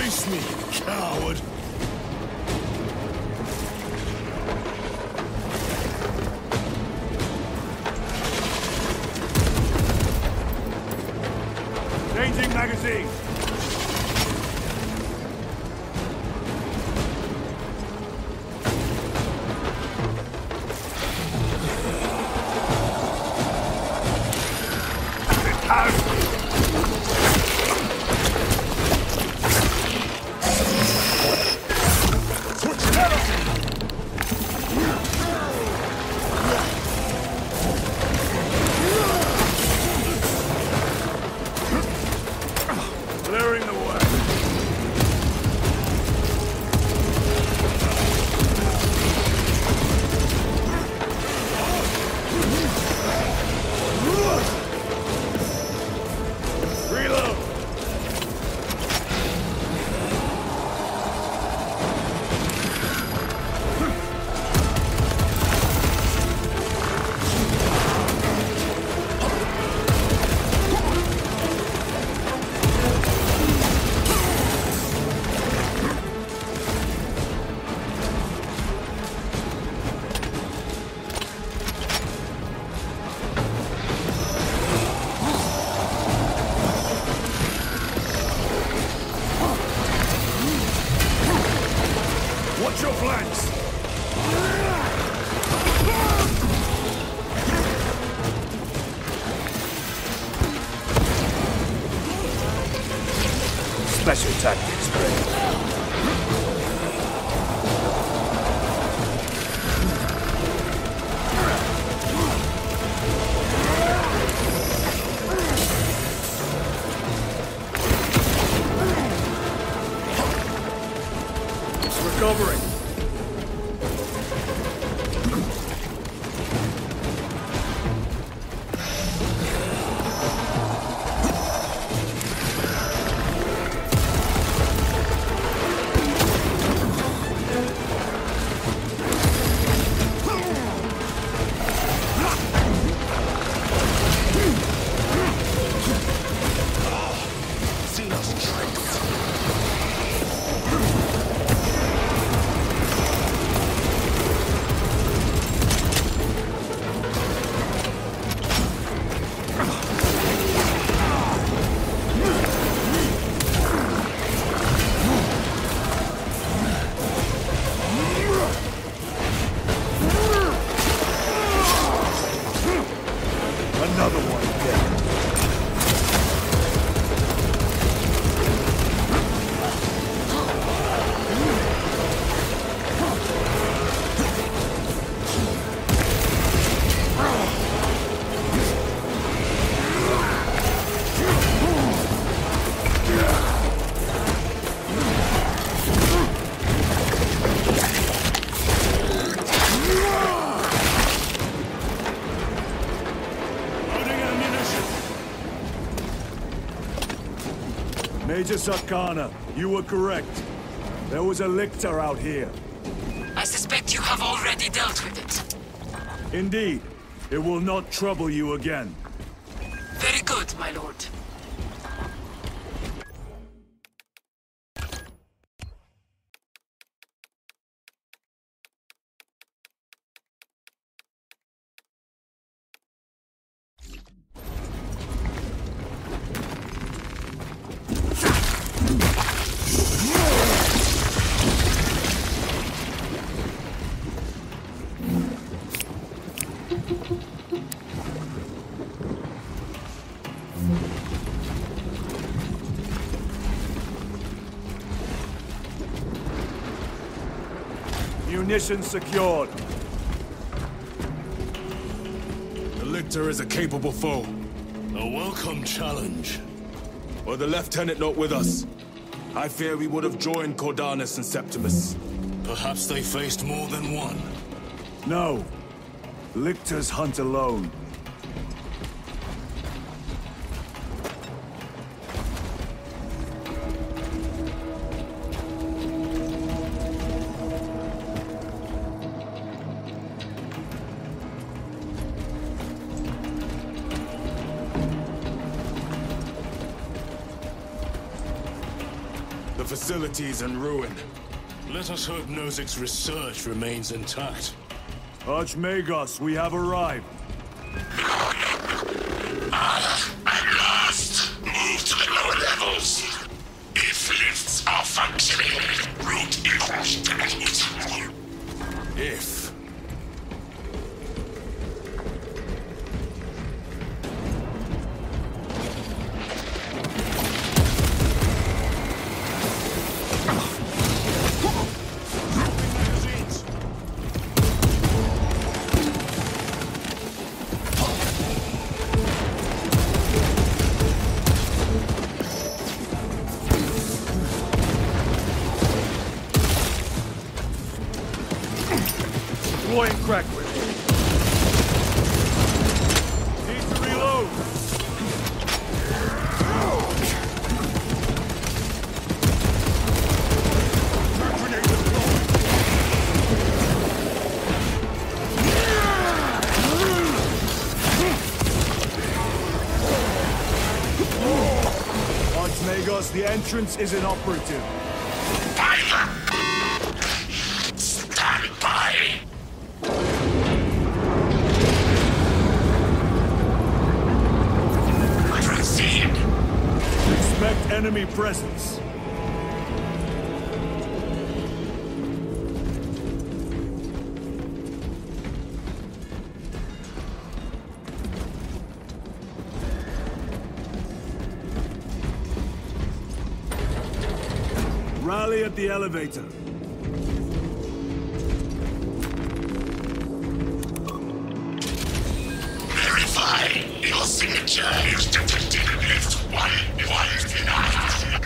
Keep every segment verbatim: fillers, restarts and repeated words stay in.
Face me, coward! Changing magazine! Clearing the way. Reload. Watch your flanks! Special tactics, Greg. Recovering. Another one dead. Major Sarkana, you were correct. There was a lictor out here. I suspect you have already dealt with it. Indeed. It will not trouble you again. Very good, my lord. Munitions secured. The lictor is a capable foe. A welcome challenge. Were the lieutenant not with us, I fear we would have joined Cordanus and Septimus. Perhaps they faced more than one. No. Lictors hunt alone. The facility's in ruin. Let us hope Nozik's research remains intact. Archmagos, we have arrived. Ah, at last! Move to the lower levels. If lifts are functioning, route equals to If. Deploying crack with it. Need to reload. Grenade deployed. Archmagos, the entrance is inoperative. stand by! Proceed! Expect enemy presence. Rally at the elevator. Verify your signature is detected in lift one one nine.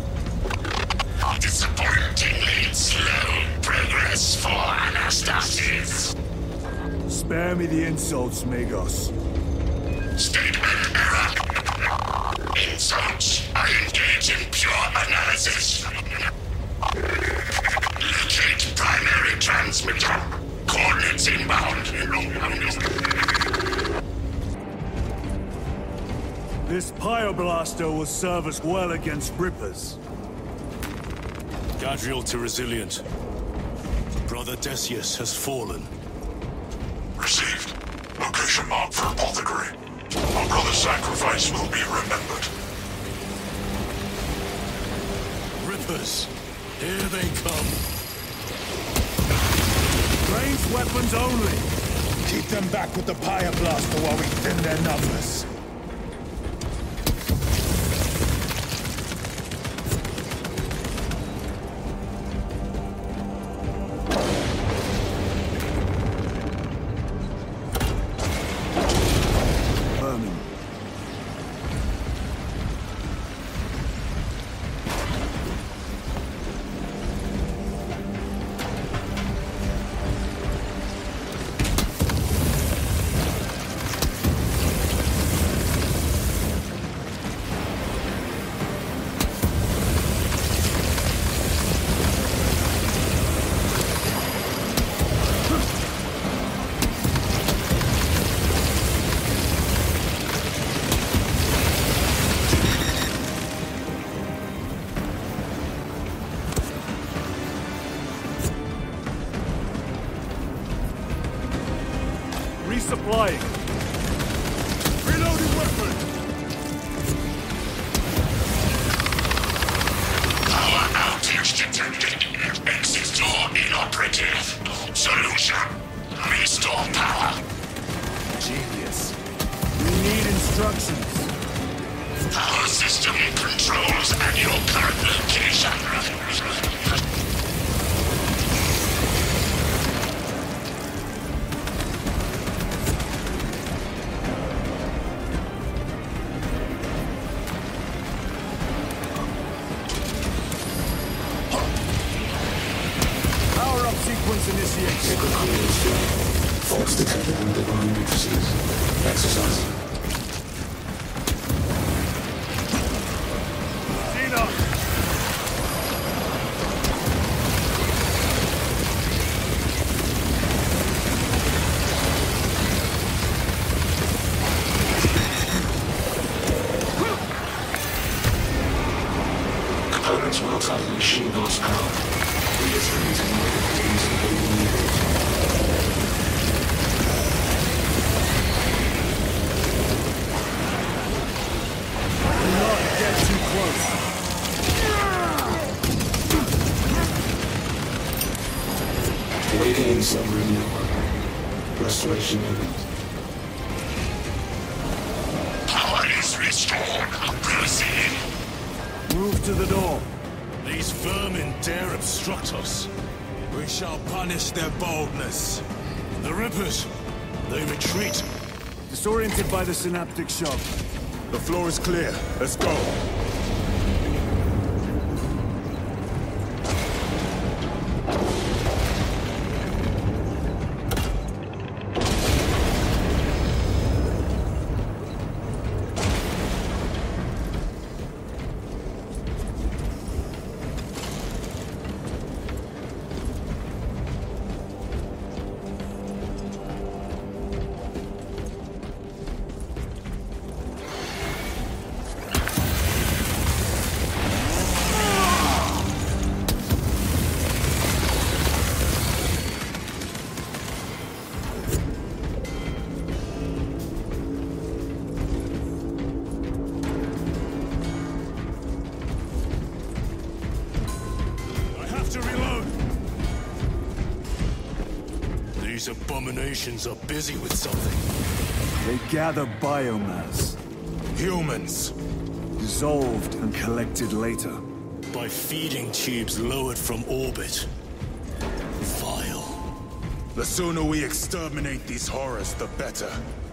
Disappointingly slow progress for Anastasis. Spare me the insults, Magos. Statement error. Insults are engaged in pure analysis. Locate primary transmitter. Coordinates inbound. This Pyoblaster will serve us well against Rippers. Gadriel to Resilient. Brother Decius has fallen. Received. Location marked for apothecary. Our brother's sacrifice will be remembered. Rippers, here they come. Ranged weapons only. Keep them back with the Pyoblaster while we thin their numbers. Vermin. Resupplying. Reloading weapon. Power outage detected. Exit door inoperative. Solution. Restore power. Genius. We need instructions. Power system controls at your current location. Power up sequence initiated. Faults detected in divine matrices. Exercise. Gina. Component Barracks will outside the machine horsepower. Reassuring to know that things are being needed. Do not get too close. Waiting submarine network. Restoration imminent. Power is restored. Proceed. Move to the door. These vermin dare obstruct us. We shall punish their boldness. The Rippers, they retreat. Disoriented by the synaptic shock. The floor is clear. Let's go. These abominations are busy with something. They gather biomass. Humans. Dissolved and collected later. By feeding tubes lowered from orbit. Vile. The sooner we exterminate these horrors, the better.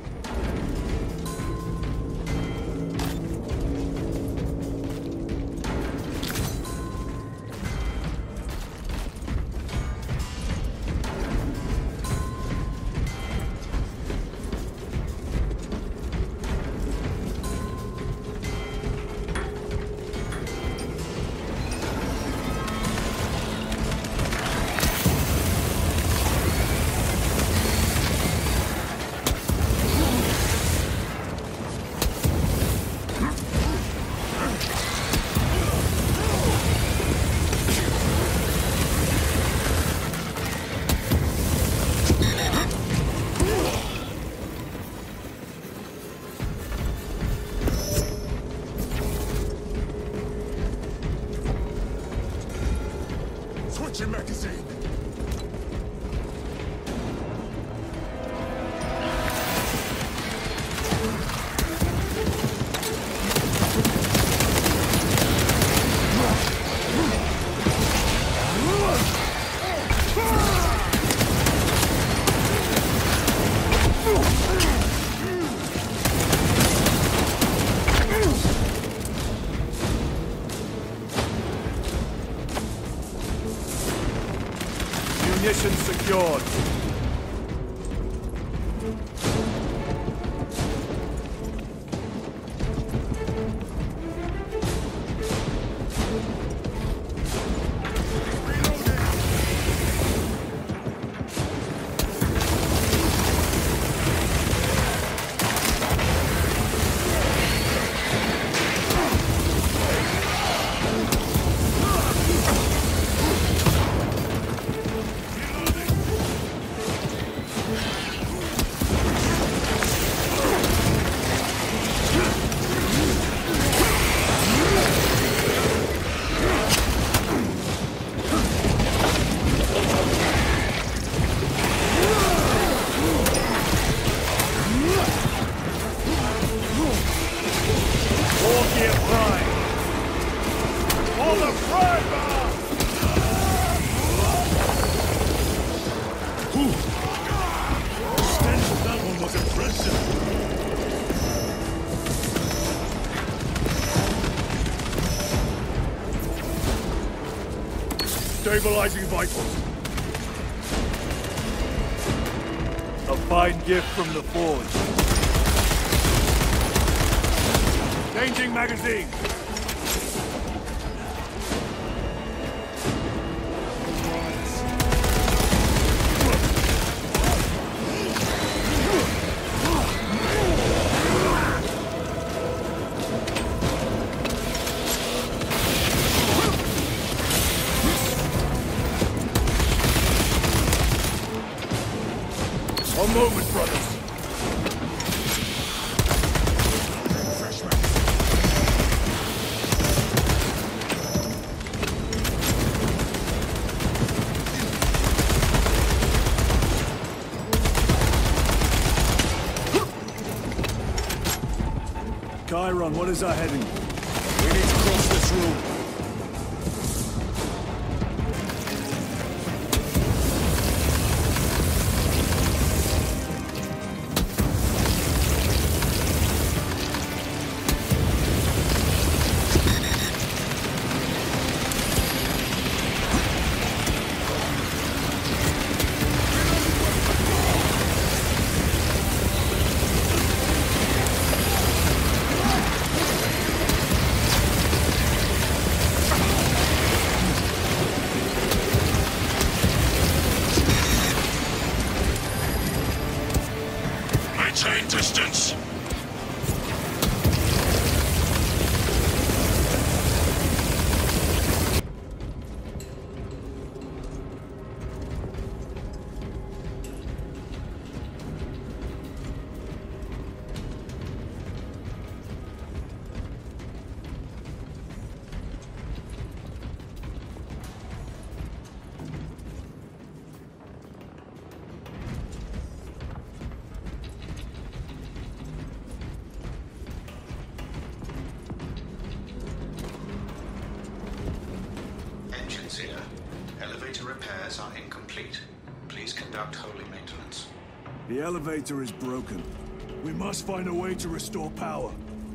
Switching magazine. Munition secured. Stabilizing vitals. A fine gift from the Forge. Changing magazine. One moment, brothers. Chiron, what is our heading? We need to cross this room. Maintain distance. Engines here. Elevator repairs are incomplete. Please conduct holy maintenance. The elevator is broken. We must find a way to restore power.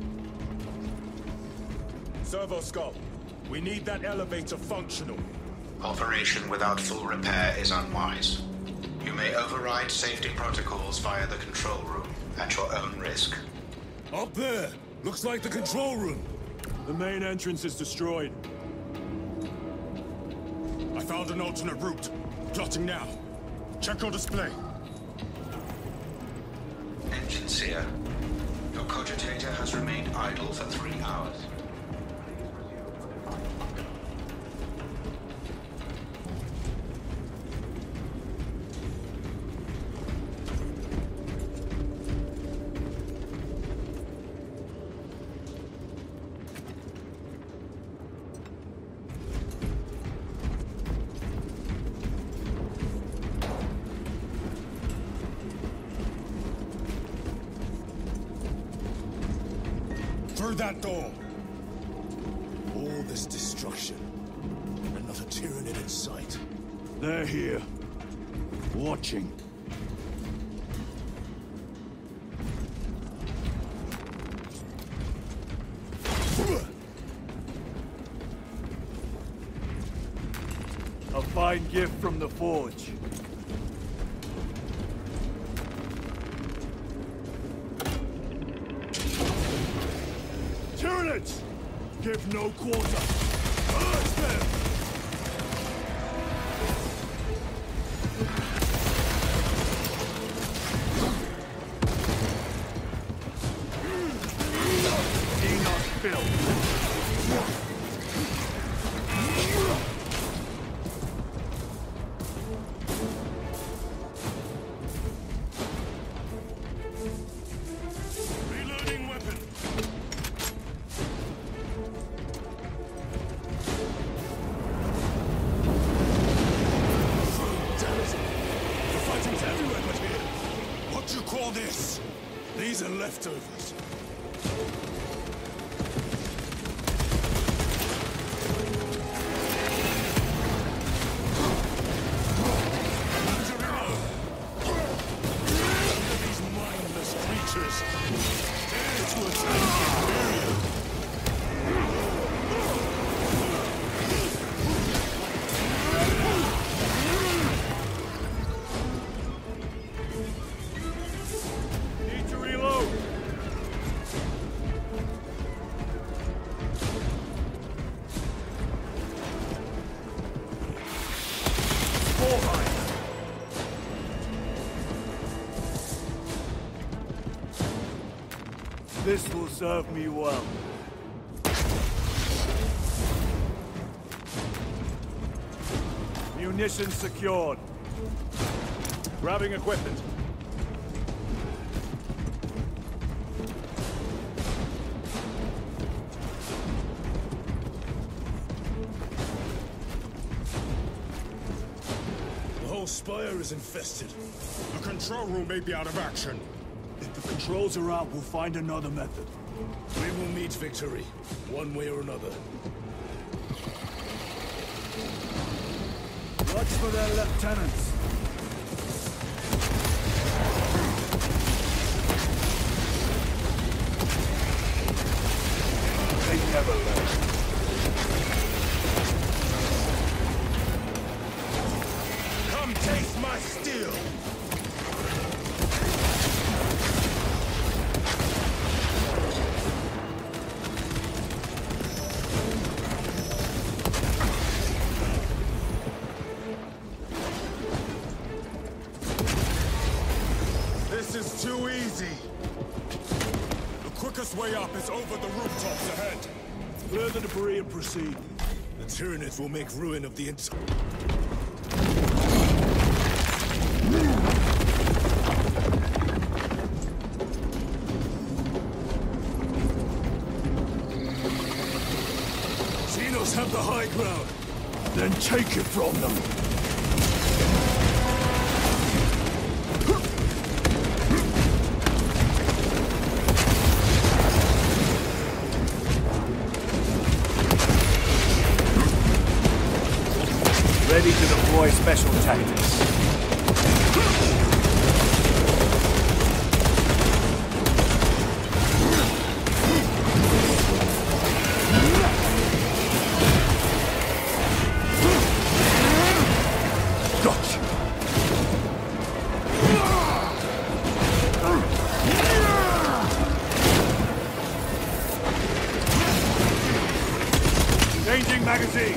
Servo Skull, we need that elevator functional. Operation without full repair is unwise. You may override safety protocols via the control room at your own risk. Up there! Looks like the control room. The main entrance is destroyed. I found an alternate route. Plotting now. Check your display. Engines here. Your cogitator has remained idle for three hours. Through that door. All this destruction. Another Tyranid in sight. They're here. Watching. A fine gift from the Forge. Tyranids! Give no quarter! Urge them! Enoch Bill! Reloading weapon. The fighting's everywhere but here. What do you call this? These are leftovers. These mindless creatures dare to attack the Imperium. Need to reload! Forehand! This will serve me well. Munitions secured. Grabbing equipment. whole spire is infested. The control room may be out of action. If the controls are out, we'll find another method. We will meet victory, one way or another. Watch for their lieutenants. They never learn. Come taste my steel! This is too easy. The quickest way up is over the rooftops ahead. Clear the debris and proceed. The Tyranids will make ruin of the entire... Xenos have the high ground. Then take it from them. Ready to deploy special tactics. Gotcha. Changing magazine.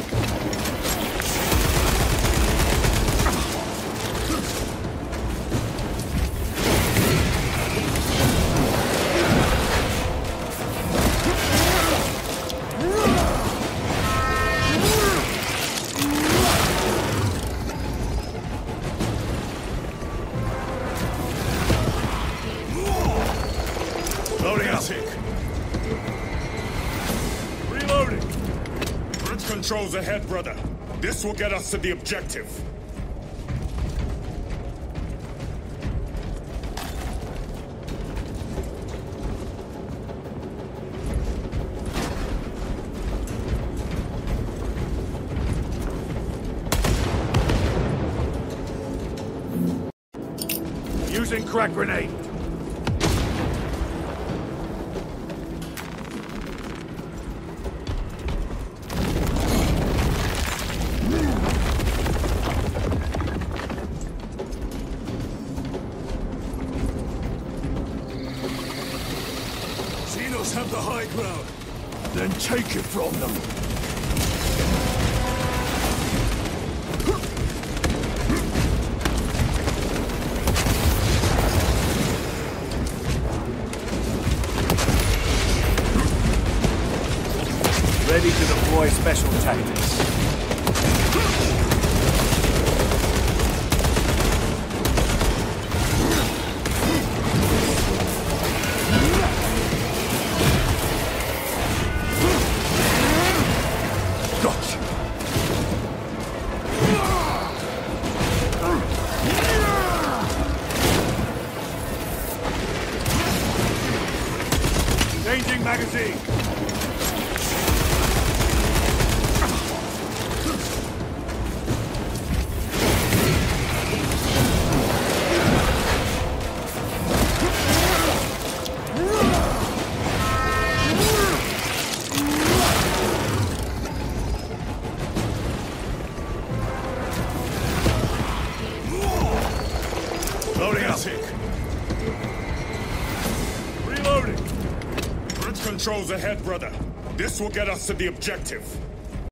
Loading up. Reloading. Bridge controls ahead, brother. This will get us to the objective. Using crack grenade. Xenos have the high ground. Then take it from them. Ready to deploy special tactics. Gotcha. Changing magazine. Loading up. Reloading. Bridge controls ahead, brother. This will get us to the objective.